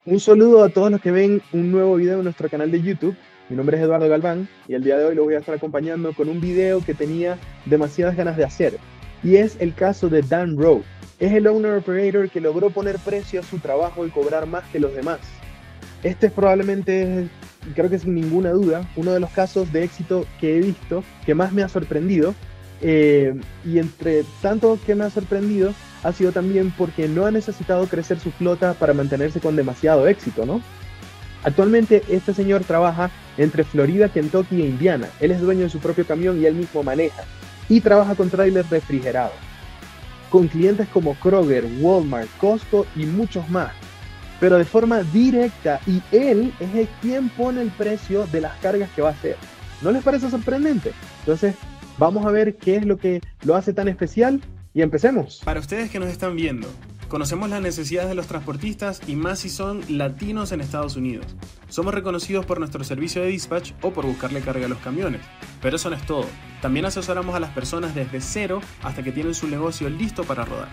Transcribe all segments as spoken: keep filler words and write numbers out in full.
Un saludo a todos los que ven un nuevo video en nuestro canal de YouTube. Mi nombre es Eduardo Galván y el día de hoy lo voy a estar acompañando con un video que tenía demasiadas ganas de hacer. Y es el caso de Dan Rowe. Es el owner operator que logró poner precio a su trabajo y cobrar más que los demás. Este es probablemente, creo que sin ninguna duda, uno de los casos de éxito que he visto que más me ha sorprendido. Eh, y entre tanto que me ha sorprendido, ha sido también porque no ha necesitado crecer su flota para mantenerse con demasiado éxito, ¿no? Actualmente este señor trabaja entre Florida, Kentucky e Indiana. Él es dueño de su propio camión y él mismo maneja. Y trabaja con trailers refrigerados, con clientes como Kroger, Walmart, Costco y muchos más. Pero de forma directa, y él es el quien pone el precio de las cargas que va a hacer. ¿No les parece sorprendente? Entonces, vamos a ver qué es lo que lo hace tan especial y empecemos. Para ustedes que nos están viendo, conocemos las necesidades de los transportistas y más si son latinos en Estados Unidos. Somos reconocidos por nuestro servicio de dispatch o por buscarle carga a los camiones. Pero eso no es todo. También asesoramos a las personas desde cero hasta que tienen su negocio listo para rodar.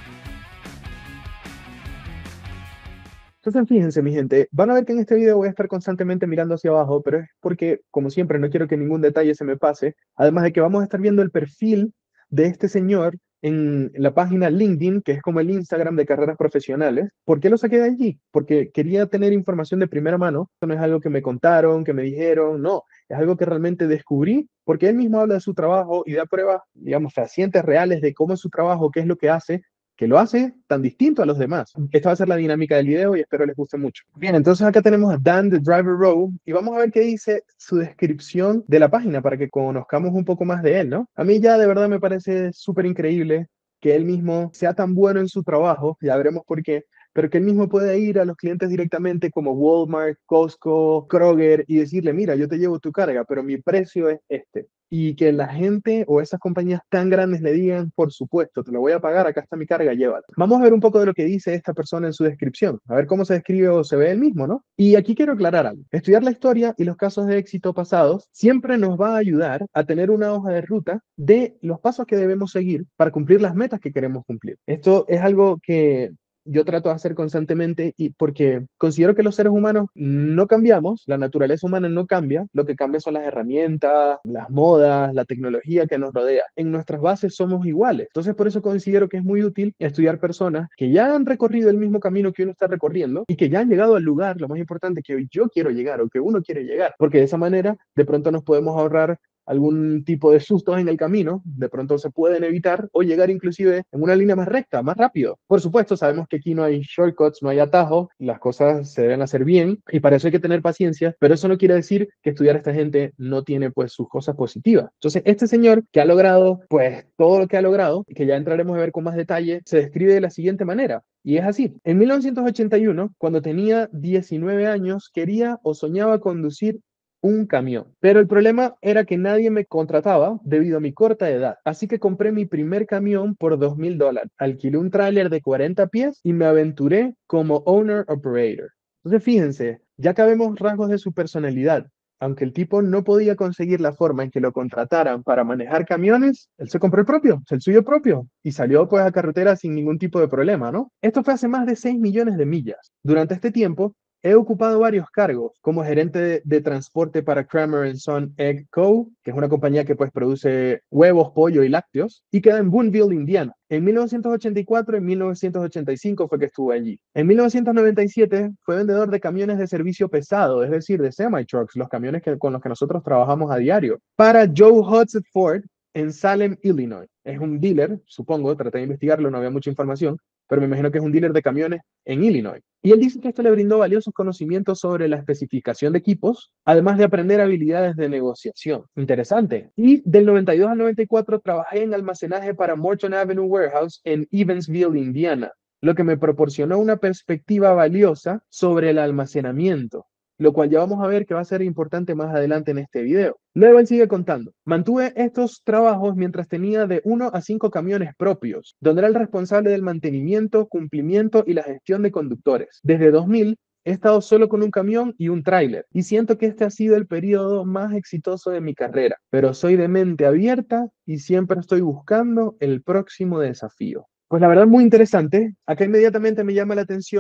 Entonces, fíjense, mi gente, van a ver que en este video voy a estar constantemente mirando hacia abajo, pero es porque, como siempre, no quiero que ningún detalle se me pase. Además de que vamos a estar viendo el perfil de este señor en la página LinkedIn, que es como el Instagram de carreras profesionales. ¿Por qué lo saqué de allí? Porque quería tener información de primera mano. Esto no es algo que me contaron, que me dijeron, no, es algo que realmente descubrí, porque él mismo habla de su trabajo y da pruebas, digamos, fehacientes, reales de cómo es su trabajo, qué es lo que hace, que lo hace tan distinto a los demás. Esta va a ser la dinámica del video y espero les guste mucho. Bien, entonces acá tenemos a Dan, the Driver Row, y vamos a ver qué dice su descripción de la página para que conozcamos un poco más de él, ¿no? A mí ya de verdad me parece súper increíble que él mismo sea tan bueno en su trabajo, ya veremos por qué, pero que él mismo pueda ir a los clientes directamente como Walmart, Costco, Kroger y decirle, mira, yo te llevo tu carga, pero mi precio es este. Y que la gente o esas compañías tan grandes le digan, por supuesto, te lo voy a pagar, acá está mi carga, llévala. Vamos a ver un poco de lo que dice esta persona en su descripción, a ver cómo se describe o se ve él mismo, ¿no? Y aquí quiero aclarar algo. Estudiar la historia y los casos de éxito pasados siempre nos va a ayudar a tener una hoja de ruta de los pasos que debemos seguir para cumplir las metas que queremos cumplir. Esto es algo que yo trato de hacer constantemente y porque considero que los seres humanos no cambiamos, la naturaleza humana no cambia, lo que cambia son las herramientas, las modas, la tecnología que nos rodea. En nuestras bases somos iguales. Entonces por eso considero que es muy útil estudiar personas que ya han recorrido el mismo camino que uno está recorriendo y que ya han llegado al lugar, lo más importante, que yo quiero llegar o que uno quiere llegar, porque de esa manera de pronto nos podemos ahorrar algún tipo de sustos en el camino, de pronto se pueden evitar o llegar inclusive en una línea más recta, más rápido. Por supuesto, sabemos que aquí no hay shortcuts, no hay atajos, las cosas se deben hacer bien y para eso hay que tener paciencia, pero eso no quiere decir que estudiar a esta gente no tiene pues sus cosas positivas. Entonces, este señor que ha logrado pues todo lo que ha logrado, y que ya entraremos a ver con más detalle, se describe de la siguiente manera. Y es así. En mil novecientos ochenta y uno, cuando tenía diecinueve años, quería o soñaba conducir un camión. Pero el problema era que nadie me contrataba debido a mi corta edad. Así que compré mi primer camión por dos mil dólares. Alquilé un tráiler de cuarenta pies y me aventuré como owner operator. Entonces fíjense, ya que vemos rasgos de su personalidad. Aunque el tipo no podía conseguir la forma en que lo contrataran para manejar camiones, él se compró el propio, el suyo propio, y salió pues a carretera sin ningún tipo de problema, ¿no? Esto fue hace más de seis millones de millas. Durante este tiempo, he ocupado varios cargos como gerente de, de transporte para Kramer and Son Egg Co., que es una compañía que pues produce huevos, pollo y lácteos, y queda en Boonville, Indiana. En mil novecientos ochenta y cuatro y mil novecientos ochenta y cinco fue que estuve allí. En mil novecientos noventa y siete fue vendedor de camiones de servicio pesado, es decir, de semi-trucks, los camiones que, con los que nosotros trabajamos a diario, para Joe Hudson Ford en Salem, Illinois. Es un dealer, supongo, traté de investigarlo, no había mucha información, pero me imagino que es un dealer de camiones en Illinois. Y él dice que esto le brindó valiosos conocimientos sobre la especificación de equipos, además de aprender habilidades de negociación. Interesante. Y del noventa y dos al noventa y cuatro trabajé en almacenaje para Morton Avenue Warehouse en Evansville, Indiana, lo que me proporcionó una perspectiva valiosa sobre el almacenamiento, lo cual ya vamos a ver que va a ser importante más adelante en este video. Luego él sigue contando. Mantuve estos trabajos mientras tenía de uno a cinco camiones propios, donde era el responsable del mantenimiento, cumplimiento y la gestión de conductores. Desde dos mil he estado solo con un camión y un tráiler, y siento que este ha sido el periodo más exitoso de mi carrera, pero soy de mente abierta y siempre estoy buscando el próximo desafío. Pues la verdad muy interesante. Acá inmediatamente me llama la atención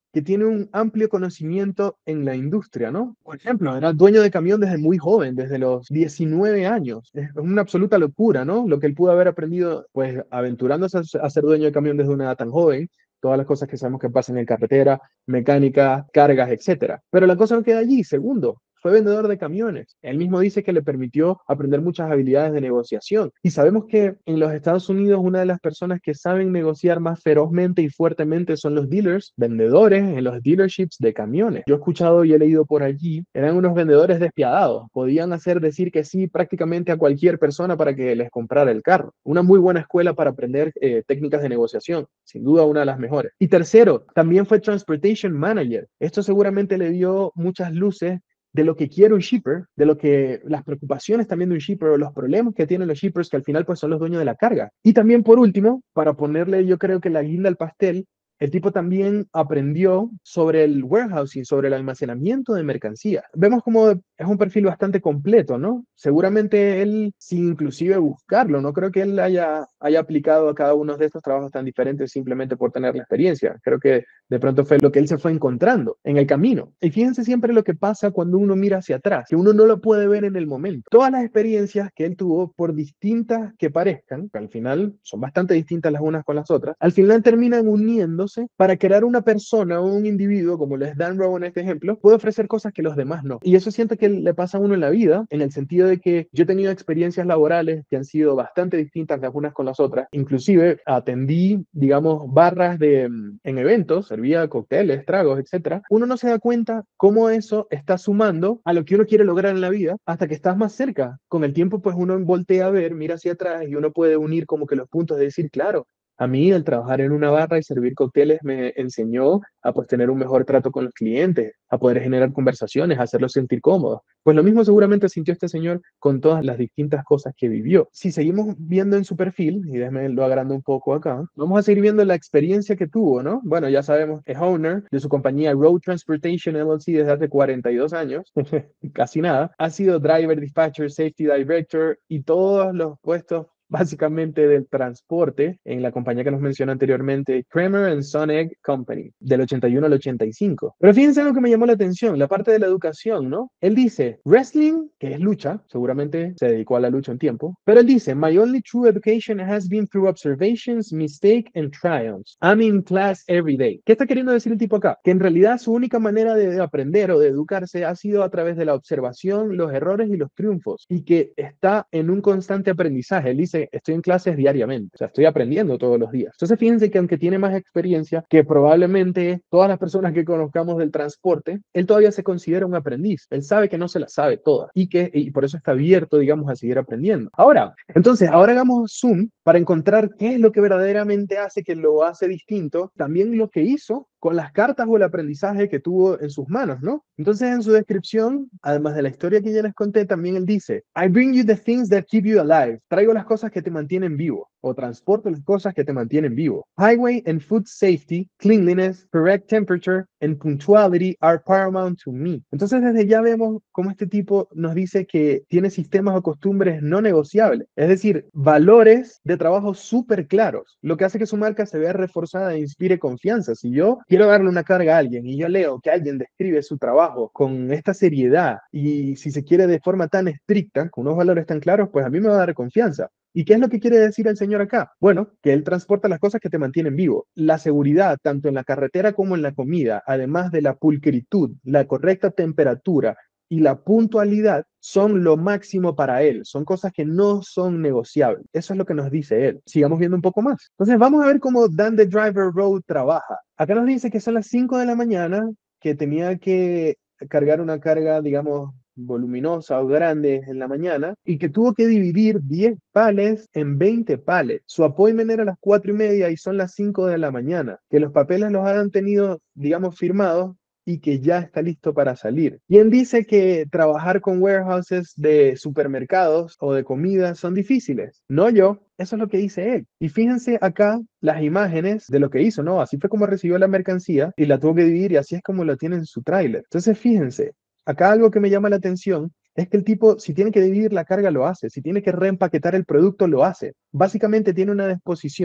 que tiene un amplio conocimiento en la industria, ¿no? Por ejemplo, era dueño de camión desde muy joven, desde los diecinueve años. Es una absoluta locura, ¿no? Lo que él pudo haber aprendido, pues, aventurándose a a ser dueño de camión desde una edad tan joven, todas las cosas que sabemos que pasan en carretera, mecánica, cargas, etcétera. Pero la cosa no queda allí. Segundo, fue vendedor de camiones. Él mismo dice que le permitió aprender muchas habilidades de negociación. Y sabemos que en los Estados Unidos una de las personas que saben negociar más ferozmente y fuertemente son los dealers, vendedores en los dealerships de camiones. Yo he escuchado y he leído por allí, eran unos vendedores despiadados. Podían hacer decir que sí prácticamente a cualquier persona para que les comprara el carro. Una muy buena escuela para aprender eh, técnicas de negociación. Sin duda una de las mejores. Y tercero, también fue Transportation Manager. Esto seguramente le dio muchas luces de lo que quiere un shipper, de lo que las preocupaciones también de un shipper o los problemas que tienen los shippers que al final pues son los dueños de la carga. Y también por último, para ponerle yo creo que la guinda al pastel, el tipo también aprendió sobre el warehousing, sobre el almacenamiento de mercancía. Vemos como es un perfil bastante completo, ¿no? Seguramente él, sin inclusive buscarlo, no creo que él haya, haya aplicado a cada uno de estos trabajos tan diferentes simplemente por tener la experiencia. Creo que de pronto fue lo que él se fue encontrando en el camino. Y fíjense siempre lo que pasa cuando uno mira hacia atrás, que uno no lo puede ver en el momento. Todas las experiencias que él tuvo, por distintas que parezcan, que al final son bastante distintas las unas con las otras, al final terminan uniéndose para crear una persona o un individuo, como lo es Dan Rowe en este ejemplo, puede ofrecer cosas que los demás no. Y eso siento que le pasa a uno en la vida, en el sentido de que yo he tenido experiencias laborales que han sido bastante distintas las unas con las otras. Inclusive atendí, digamos, barras de, en eventos, servía cócteles, tragos, etcétera. Uno no se da cuenta cómo eso está sumando a lo que uno quiere lograr en la vida hasta que estás más cerca. Con el tiempo, pues uno voltea a ver, mira hacia atrás y uno puede unir como que los puntos de decir, claro, a mí el trabajar en una barra y servir cócteles me enseñó a pues tener un mejor trato con los clientes, a poder generar conversaciones, a hacerlos sentir cómodos. Pues lo mismo seguramente sintió este señor con todas las distintas cosas que vivió. Si seguimos viendo en su perfil, y déjame lo agrando un poco acá, vamos a seguir viendo la experiencia que tuvo, ¿no? Bueno, ya sabemos, es owner de su compañía Road Transportation L L C desde hace cuarenta y dos años, casi nada. Ha sido driver, dispatcher, safety director y todos los puestos básicamente del transporte en la compañía que nos mencionó anteriormente, Kramer and Son Egg Company, del ochenta y uno al ochenta y cinco. Pero fíjense lo que me llamó la atención, la parte de la educación, ¿no? Él dice, wrestling, que es lucha, seguramente se dedicó a la lucha un tiempo, pero él dice, my only true education has been through observations, mistake and triumphs. I'm in class every day. ¿Qué está queriendo decir el tipo acá? Que en realidad su única manera de aprender o de educarse ha sido a través de la observación, los errores y los triunfos, y que está en un constante aprendizaje. Él dice, estoy en clases diariamente, o sea, estoy aprendiendo todos los días. Entonces, fíjense que aunque tiene más experiencia que probablemente todas las personas que conozcamos del transporte, él todavía se considera un aprendiz. Él sabe que no se la sabe toda y que y por eso está abierto, digamos, a seguir aprendiendo. Ahora, entonces, ahora hagamos zoom para encontrar qué es lo que verdaderamente hace que lo hace distinto, también lo que hizo con las cartas o el aprendizaje que tuvo en sus manos, ¿no? Entonces, en su descripción, además de la historia que ya les conté, también él dice, I bring you the things that keep you alive. Traigo las cosas que te mantienen vivo, o transporto las cosas que te mantienen vivo. Highway and food safety, cleanliness, correct temperature, and punctuality are paramount to me. Entonces, desde ya vemos cómo este tipo nos dice que tiene sistemas o costumbres no negociables, es decir, valores de trabajo súper claros, lo que hace que su marca se vea reforzada e inspire confianza. Si yo quiero darle una carga a alguien y yo leo que alguien describe su trabajo con esta seriedad y si se quiere de forma tan estricta, con unos valores tan claros, pues a mí me va a dar confianza. ¿Y qué es lo que quiere decir el señor acá? Bueno, que él transporta las cosas que te mantienen vivo. La seguridad, tanto en la carretera como en la comida, además de la pulcritud, la correcta temperatura y la puntualidad, son lo máximo para él. Son cosas que no son negociables. Eso es lo que nos dice él. Sigamos viendo un poco más. Entonces vamos a ver cómo Dan the Driver Road trabaja. Acá nos dice que son las cinco de la mañana, que tenía que cargar una carga, digamos, voluminosa o grande en la mañana y que tuvo que dividir diez palets en veinte palets. Su appointment era a las cuatro y media y son las cinco de la mañana. Que los papeles los han tenido, digamos, firmados y que ya está listo para salir. Y él dice que trabajar con warehouses de supermercados o de comida son difíciles. No yo, eso es lo que dice él. Y fíjense acá las imágenes de lo que hizo, ¿no? Así fue como recibió la mercancía y la tuvo que dividir y así es como lo tiene en su tráiler. Entonces fíjense, acá algo que me llama la atención es que el tipo, si tiene que dividir la carga, lo hace. Si tiene que reempaquetar el producto, lo hace. Básicamente tiene una disposición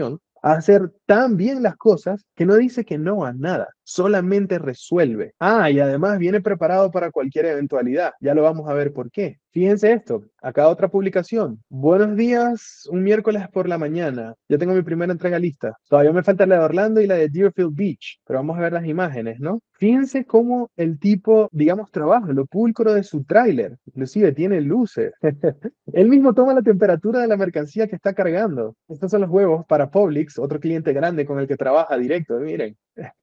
a hacer tan bien las cosas que no dice que no a nada, solamente resuelve. Ah, y además viene preparado para cualquier eventualidad. Ya lo vamos a ver por qué. Fíjense esto, acá otra publicación. Buenos días, un miércoles por la mañana. Ya tengo mi primera entrega lista. Todavía me falta la de Orlando y la de Deerfield Beach, pero vamos a ver las imágenes, ¿no? Fíjense cómo el tipo, digamos, trabaja, lo pulcro de su tráiler. Inclusive tiene luces. Él mismo toma la temperatura de la mercancía que está cargando. Estos son los huevos para Publix, otro cliente grande con el que trabaja directo. Miren.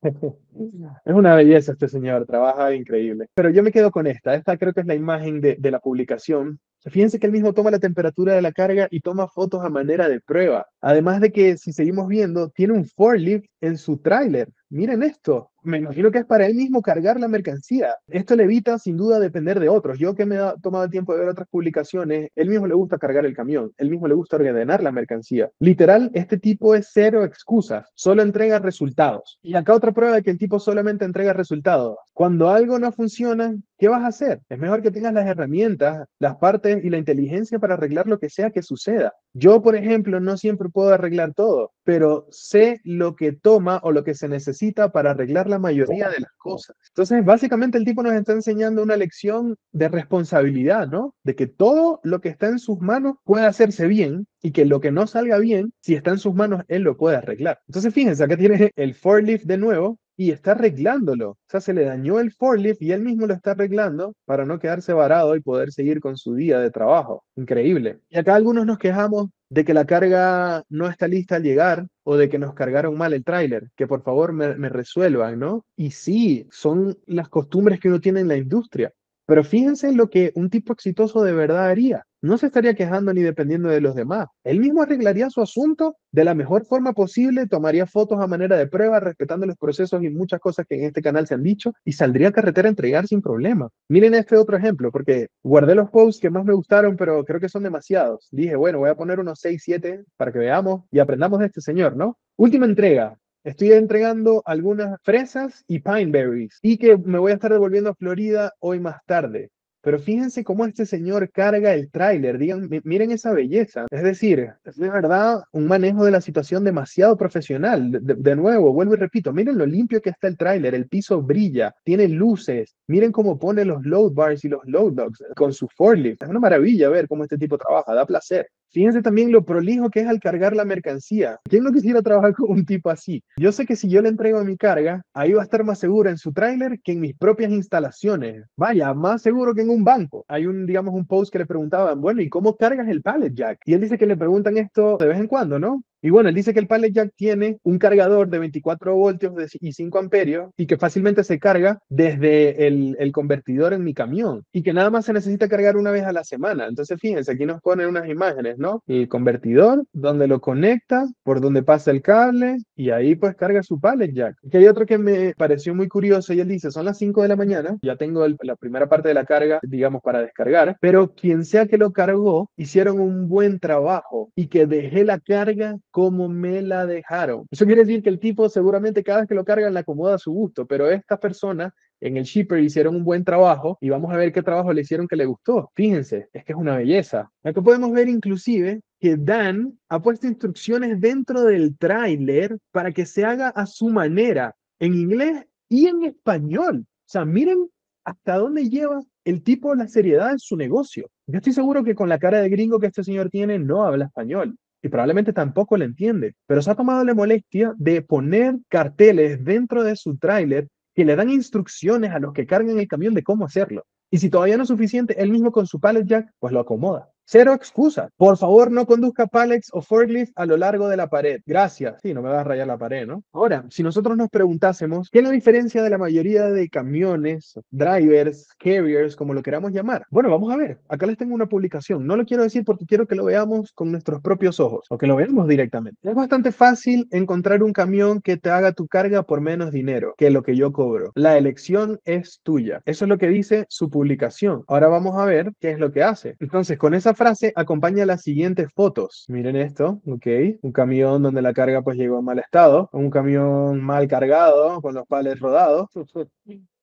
Es una belleza este señor, trabaja increíble. Pero yo me quedo con esta. Esta creo que es la imagen de, de la publicación. Fíjense que él mismo toma la temperatura de la carga y toma fotos a manera de prueba. Además de que, si seguimos viendo, tiene un forklift en su tráiler. Miren esto. Me imagino que es para él mismo cargar la mercancía. Esto le evita sin duda depender de otros. Yo que me he tomado el tiempo de ver otras publicaciones, él mismo le gusta cargar el camión, él mismo le gusta ordenar la mercancía. Literal, este tipo es cero excusas, solo entrega resultados. Y acá otra prueba de que el tipo solamente entrega resultados. Cuando algo no funciona, ¿qué vas a hacer? Es mejor que tengas las herramientas, las partes y la inteligencia para arreglar lo que sea que suceda. Yo, por ejemplo, no siempre puedo arreglar todo, pero sé lo que toma o lo que se necesita para arreglar la mayoría de las cosas. Entonces, básicamente el tipo nos está enseñando una lección de responsabilidad, ¿no? De que todo lo que está en sus manos puede hacerse bien y que lo que no salga bien, si está en sus manos, él lo puede arreglar. Entonces, fíjense, acá tiene el forklift de nuevo y está arreglándolo. O sea, se le dañó el forklift y él mismo lo está arreglando para no quedarse varado y poder seguir con su día de trabajo. Increíble. Y acá algunos nos quejamos de que la carga no está lista al llegar o de que nos cargaron mal el tráiler, que por favor me, me resuelvan, ¿no? Y sí, son las costumbres que uno tiene en la industria. Pero fíjense en lo que un tipo exitoso de verdad haría. No se estaría quejando ni dependiendo de los demás. Él mismo arreglaría su asunto de la mejor forma posible, tomaría fotos a manera de prueba, respetando los procesos y muchas cosas que en este canal se han dicho, y saldría a carretera a entregar sin problema. Miren este otro ejemplo, porque guardé los posts que más me gustaron, pero creo que son demasiados. Dije, bueno, voy a poner unos seis, siete para que veamos y aprendamos de este señor, ¿no? Última entrega. Estoy entregando algunas fresas y pineberries y que me voy a estar devolviendo a Florida hoy más tarde. Pero fíjense cómo este señor carga el tráiler, digan, miren esa belleza. Es decir, es de verdad un manejo de la situación demasiado profesional. De, de nuevo, vuelvo y repito, miren lo limpio que está el tráiler, el piso brilla, tiene luces, miren cómo pone los load bars y los load dogs con su forklift. Es una maravilla ver cómo este tipo trabaja, da placer. Fíjense también lo prolijo que es al cargar la mercancía. ¿Quién no quisiera trabajar con un tipo así? Yo sé que si yo le entrego mi carga, ahí va a estar más seguro en su tráiler que en mis propias instalaciones. Vaya, más seguro que en un banco. Hay un, digamos, un post que le preguntaban, bueno, ¿y cómo cargas el pallet jack? Y él dice que le preguntan esto de vez en cuando, ¿no? Y bueno, él dice que el pallet jack tiene un cargador de veinticuatro voltios y cinco amperios y que fácilmente se carga desde el, el convertidor en mi camión y que nada más se necesita cargar una vez a la semana. Entonces, fíjense, aquí nos ponen unas imágenes, ¿no? El convertidor, donde lo conecta, por donde pasa el cable y ahí pues carga su pallet jack. Que hay otro que me pareció muy curioso y él dice, son las cinco de la mañana, ya tengo el, la primera parte de la carga, digamos, para descargar, pero quien sea que lo cargó, hicieron un buen trabajo y que dejé la carga como me la dejaron. Eso quiere decir que el tipo seguramente cada vez que lo cargan la acomoda a su gusto, pero esta persona en el shipper hicieron un buen trabajo y vamos a ver qué trabajo le hicieron que le gustó. Fíjense, es que es una belleza. Acá podemos ver inclusive que Dan ha puesto instrucciones dentro del tráiler para que se haga a su manera, en inglés y en español. O sea, miren hasta dónde lleva el tipo la seriedad en su negocio. Yo estoy seguro que con la cara de gringo que este señor tiene no habla español y probablemente tampoco lo entiende, pero se ha tomado la molestia de poner carteles dentro de su tráiler que le dan instrucciones a los que cargan el camión de cómo hacerlo. Y si todavía no es suficiente, él mismo con su pallet jack, pues lo acomoda. Cero excusa. Por favor, no conduzca pallets o forklift a lo largo de la pared. Gracias. Sí, no me vas a rayar la pared, ¿no? Ahora, si nosotros nos preguntásemos, ¿qué es la diferencia de la mayoría de camiones, drivers, carriers, como lo queramos llamar? Bueno, vamos a ver. Acá les tengo una publicación. No lo quiero decir porque quiero que lo veamos con nuestros propios ojos o que lo veamos directamente. Es bastante fácil encontrar un camión que te haga tu carga por menos dinero que lo que yo cobro. La elección es tuya. Eso es lo que dice su publicación. Ahora vamos a ver qué es lo que hace. Entonces, con esa frase acompaña las siguientes fotos. Miren esto, ok. Un camión donde la carga pues llegó en mal estado. Un camión mal cargado con los palets rodados.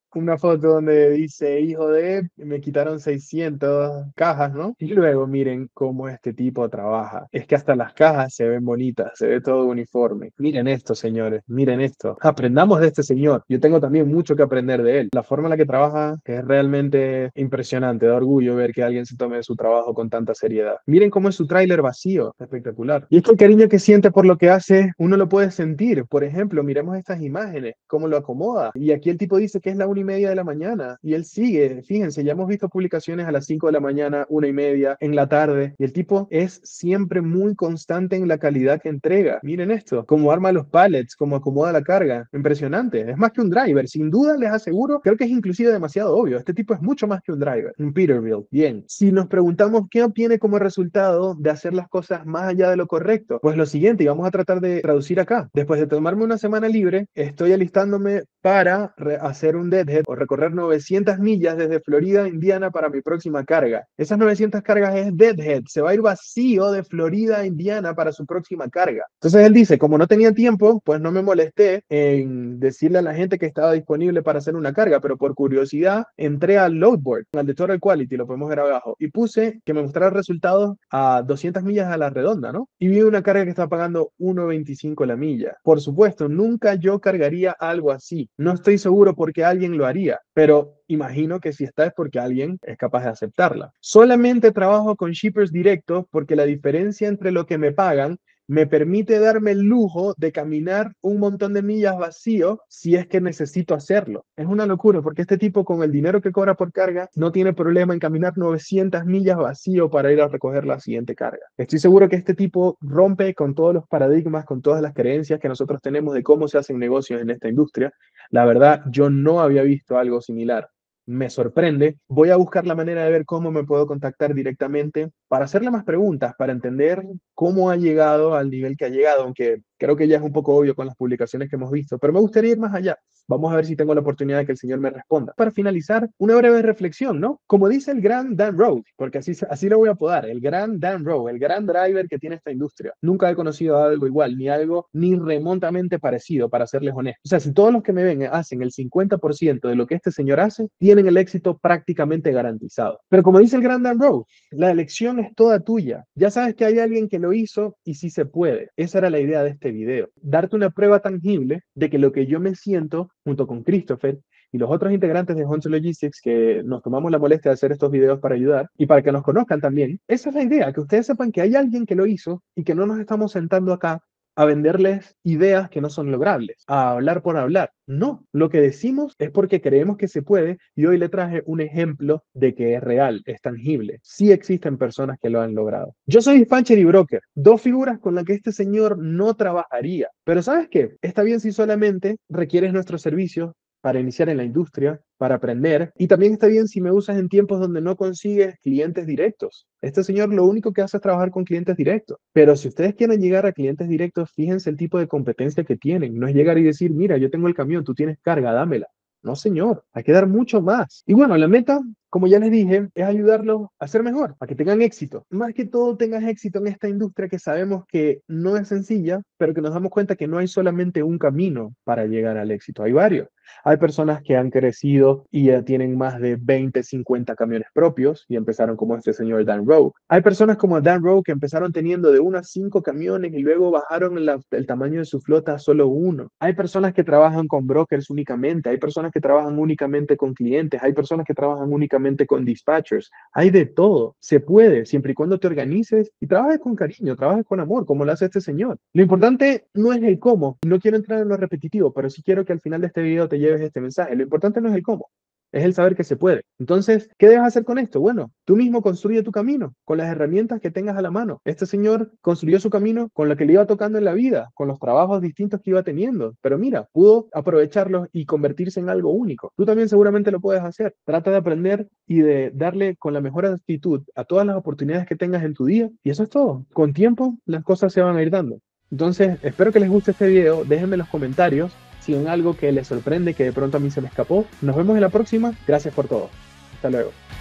una foto donde dice, hijo de, me quitaron seiscientas cajas, ¿no? Y luego miren cómo este tipo trabaja. Es que hasta las cajas se ven bonitas, se ve todo uniforme. Miren esto, señores, miren esto. Aprendamos de este señor. Yo tengo también mucho que aprender de él. La forma en la que trabaja es realmente impresionante. Da orgullo ver que alguien se tome su trabajo con tanta seriedad. Miren cómo es su tráiler vacío. Espectacular. Y es que el cariño que siente por lo que hace, uno lo puede sentir. Por ejemplo, miremos estas imágenes, cómo lo acomoda. Y aquí el tipo dice que es la una y media de la mañana. Y él sigue. Fíjense, ya hemos visto publicaciones a las cinco de la mañana, una y media, en la tarde. Y el tipo es siempre muy constante en la calidad que entrega. Miren esto, cómo arma los pallets, cómo acomoda la carga. Impresionante. Es más que un driver. Sin duda, les aseguro, creo que es inclusive demasiado obvio. Este tipo es mucho más que un driver. Un Peterbilt. Bien. Si nos preguntamos qué obtiene como resultado de hacer las cosas más allá de lo correcto, pues lo siguiente, y vamos a tratar de traducir acá. Después de tomarme una semana libre, estoy alistándome para hacer un deadhead o recorrer novecientas millas desde Florida a Indiana para mi próxima carga. Esas novecientas cargas es deadhead. Se va a ir vacío de Florida a Indiana para su próxima carga. Entonces él dice, como no tenía tiempo, pues no me molesté en decirle a la gente que estaba disponible para hacer una carga, pero por curiosidad entré al loadboard, al de Total Quality, lo podemos ver abajo, y puse que me mostrara resultados a doscientas millas a la redonda, ¿no? Y vi una carga que estaba pagando uno veinticinco la milla. Por supuesto, nunca yo cargaría algo así. No estoy seguro porque alguien lo haría, pero imagino que si está es porque alguien es capaz de aceptarla. Solamente trabajo con shippers directos porque la diferencia entre lo que me pagan me permite darme el lujo de caminar un montón de millas vacío si es que necesito hacerlo. Es una locura porque este tipo con el dinero que cobra por carga no tiene problema en caminar novecientas millas vacío para ir a recoger la siguiente carga. Estoy seguro que este tipo rompe con todos los paradigmas, con todas las creencias que nosotros tenemos de cómo se hacen negocios en esta industria. La verdad, yo no había visto algo similar. Me sorprende. Voy a buscar la manera de ver cómo me puedo contactar directamente para hacerle más preguntas, para entender cómo ha llegado al nivel que ha llegado, aunque creo que ya es un poco obvio con las publicaciones que hemos visto, pero me gustaría ir más allá. Vamos a ver si tengo la oportunidad de que el señor me responda. Para finalizar, una breve reflexión, ¿no? Como dice el gran Dan Rowe, porque así, así lo voy a apodar, el gran Dan Rowe, el gran driver que tiene esta industria. Nunca he conocido algo igual, ni algo ni remotamente parecido, para serles honesto. O sea, si todos los que me ven hacen el cincuenta por ciento de lo que este señor hace, tienen el éxito prácticamente garantizado. Pero como dice el gran Dan Rowe, la elección es toda tuya. Ya sabes que hay alguien que lo hizo y sí se puede. Esa era la idea de este video. Darte una prueba tangible de que lo que yo me siento, junto con Christopher y los otros integrantes de Hunter Logistics, que nos tomamos la molestia de hacer estos videos para ayudar y para que nos conozcan también, esa es la idea, que ustedes sepan que hay alguien que lo hizo y que no nos estamos sentando acá a venderles ideas que no son logrables, a hablar por hablar. No, lo que decimos es porque creemos que se puede, y hoy le traje un ejemplo de que es real, es tangible. Sí existen personas que lo han logrado. Yo soy dispatcher y broker, dos figuras con las que este señor no trabajaría. Pero ¿sabes qué? Está bien si solamente requieres nuestros servicios para iniciar en la industria, para aprender, y también está bien si me usas en tiempos donde no consigues clientes directos. Este señor lo único que hace es trabajar con clientes directos, pero si ustedes quieren llegar a clientes directos, fíjense el tipo de competencia que tienen. No es llegar y decir, mira, yo tengo el camión, tú tienes carga, dámela. No, señor, hay que dar mucho más. Y bueno, la meta, como ya les dije, es ayudarlos a ser mejor, a que tengan éxito. Más que todo tengas éxito en esta industria que sabemos que no es sencilla, pero que nos damos cuenta que no hay solamente un camino para llegar al éxito, hay varios. Hay personas que han crecido y ya tienen más de veinte, cincuenta camiones propios y empezaron como este señor Dan Rowe. Hay personas como Dan Rowe que empezaron teniendo de uno a cinco camiones y luego bajaron la, el tamaño de su flota a solo uno. Hay personas que trabajan con brokers únicamente, hay personas que trabajan únicamente con clientes, hay personas que trabajan únicamente con dispatchers. Hay de todo. Se puede, siempre y cuando te organices y trabajes con cariño, trabajes con amor, como lo hace este señor. Lo importante no es el cómo. No quiero entrar en lo repetitivo, pero sí quiero que al final de este video te lleves este mensaje. Lo importante no es el cómo, es el saber que se puede. Entonces, ¿qué debes hacer con esto? Bueno, tú mismo construye tu camino con las herramientas que tengas a la mano. Este señor construyó su camino con lo que le iba tocando en la vida, con los trabajos distintos que iba teniendo. Pero mira, pudo aprovecharlos y convertirse en algo único. Tú también seguramente lo puedes hacer. Trata de aprender y de darle con la mejor actitud a todas las oportunidades que tengas en tu día. Y eso es todo. Con tiempo, las cosas se van a ir dando. Entonces, espero que les guste este video. Déjenme en los comentarios si en algo que les sorprende, que de pronto a mí se me escapó. Nos vemos en la próxima. Gracias por todo. Hasta luego.